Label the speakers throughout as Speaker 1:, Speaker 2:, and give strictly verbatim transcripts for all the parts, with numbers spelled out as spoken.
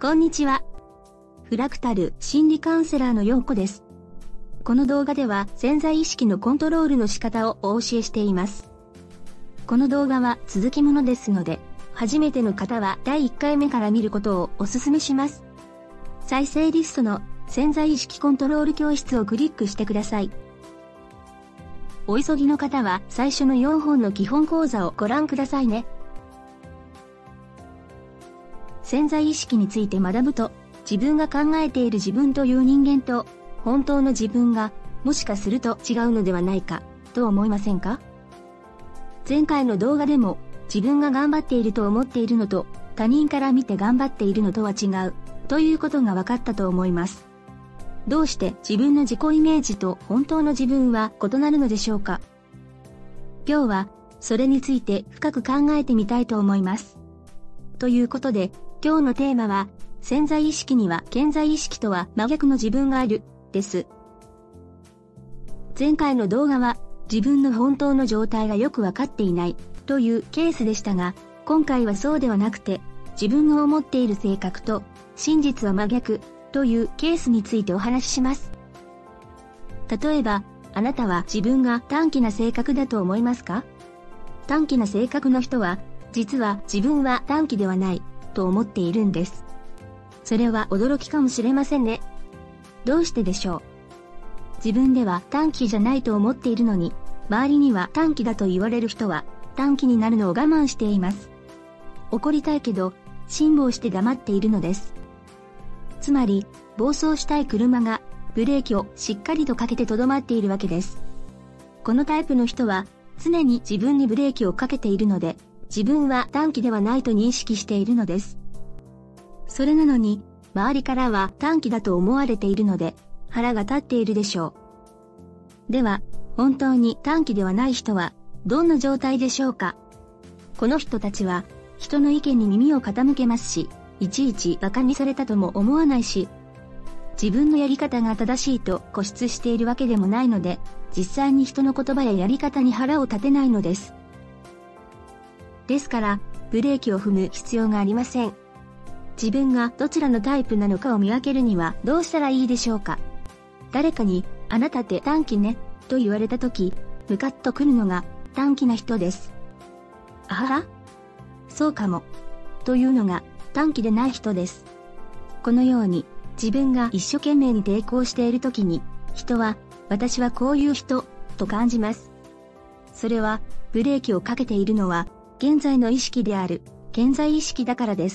Speaker 1: こんにちは。フラクタル心理カウンセラーのようこです。この動画では潜在意識のコントロールの仕方をお教えしています。この動画は続きものですので、初めての方はだいいっかいめから見ることをお勧めします。再生リストの潜在意識コントロール教室をクリックしてください。お急ぎの方は最初のよんほんの基本講座をご覧くださいね。潜在意識について学ぶと、自分が考えている自分という人間と、本当の自分が、もしかすると違うのではないか、と思いませんか？前回の動画でも、自分が頑張っていると思っているのと、他人から見て頑張っているのとは違う、ということが分かったと思います。どうして自分の自己イメージと本当の自分は異なるのでしょうか？今日は、それについて深く考えてみたいと思います。ということで、今日のテーマは、潜在意識には顕在意識とは真逆の自分がある、です。前回の動画は、自分の本当の状態がよくわかっていない、というケースでしたが、今回はそうではなくて、自分が思っている性格と、真実は真逆、というケースについてお話しします。例えば、あなたは自分が短気な性格だと思いますか？短気な性格の人は、実は自分は短気ではない、と思っているんです。それは驚きかもしれませんね。どうしてでしょう？自分では短気じゃないと思っているのに、周りには短気だと言われる人は、短気になるのを我慢しています。怒りたいけど、辛抱して黙っているのです。つまり、暴走したい車が、ブレーキをしっかりとかけてとどまっているわけです。このタイプの人は、常に自分にブレーキをかけているので、自分は短気ではないと認識しているのです。それなのに、周りからは短気だと思われているので、腹が立っているでしょう。では、本当に短気ではない人は、どんな状態でしょうか？この人たちは、人の意見に耳を傾けますし、いちいち馬鹿にされたとも思わないし、自分のやり方が正しいと固執しているわけでもないので、実際に人の言葉ややり方に腹を立てないのです。ですから、ブレーキを踏む必要がありません。自分がどちらのタイプなのかを見分けるにはどうしたらいいでしょうか？誰かに、あなたって短気ね、と言われたとき、ムカッとくるのが短気な人です。あはは？そうかも。というのが短気でない人です。このように、自分が一生懸命に抵抗しているときに、人は、私はこういう人、と感じます。それは、ブレーキをかけているのは、現在の意識である、顕在意識だからです。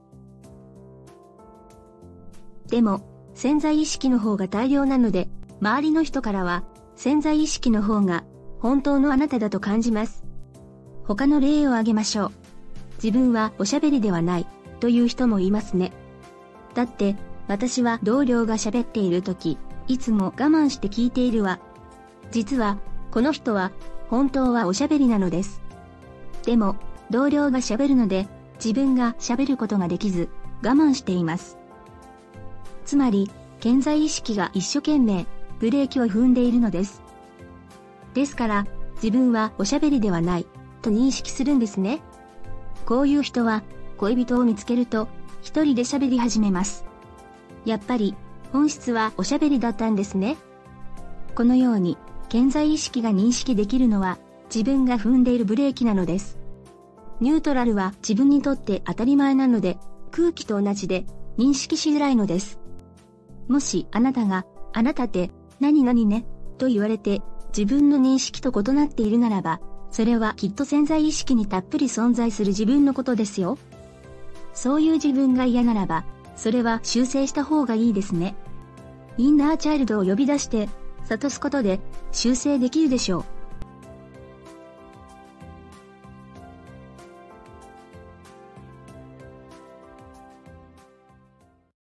Speaker 1: でも、潜在意識の方が大量なので、周りの人からは、潜在意識の方が、本当のあなただと感じます。他の例を挙げましょう。自分はおしゃべりではない、という人もいますね。だって、私は同僚が喋っているとき、いつも我慢して聞いているわ。実は、この人は、本当はおしゃべりなのです。でも、同僚が喋るので、自分が喋ることができず、我慢しています。つまり、顕在意識が一生懸命、ブレーキを踏んでいるのです。ですから、自分はおしゃべりではない、と認識するんですね。こういう人は、恋人を見つけると、一人で喋り始めます。やっぱり、本質はおしゃべりだったんですね。このように、顕在意識が認識できるのは、自分が踏んでいるブレーキなのです。ニュートラルは自分にとって当たり前なので、空気と同じで認識しづらいのです。もしあなたが、あなたって何々ね、と言われて自分の認識と異なっているならば、それはきっと潜在意識にたっぷり存在する自分のことですよ。そういう自分が嫌ならば、それは修正した方がいいですね。インナーチャイルドを呼び出して、諭すことで修正できるでしょう。